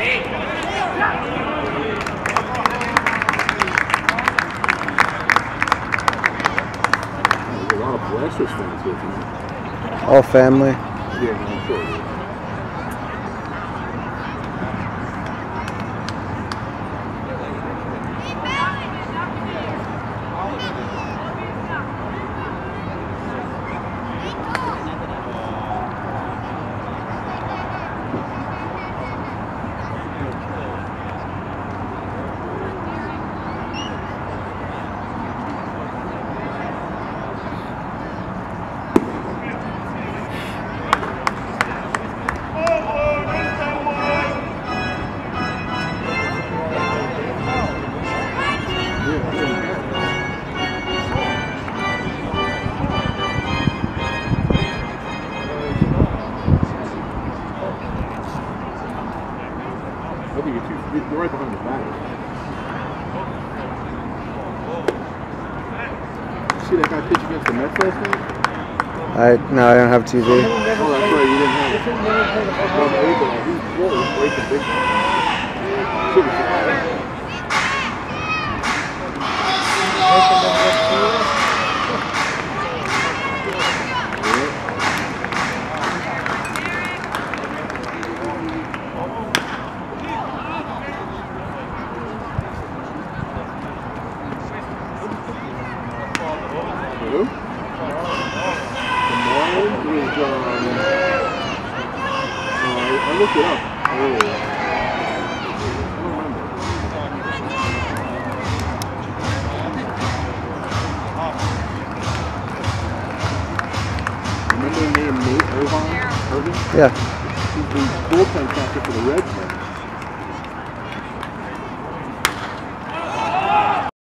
There's a lot of Blasters fans with you. All family. Yeah, no, I'm sure. I think you're right behind the back. See that guy pitch against the Mets last night? No, I don't have TV. Oh, that's right, you didn't have it. He's breaking big time. Should be surprised. Who? The Marlins is, I looked it up earlier. I don't remember. Remember the name Nate Irvin? Yeah. He's the bullpen catcher for the Red Sox.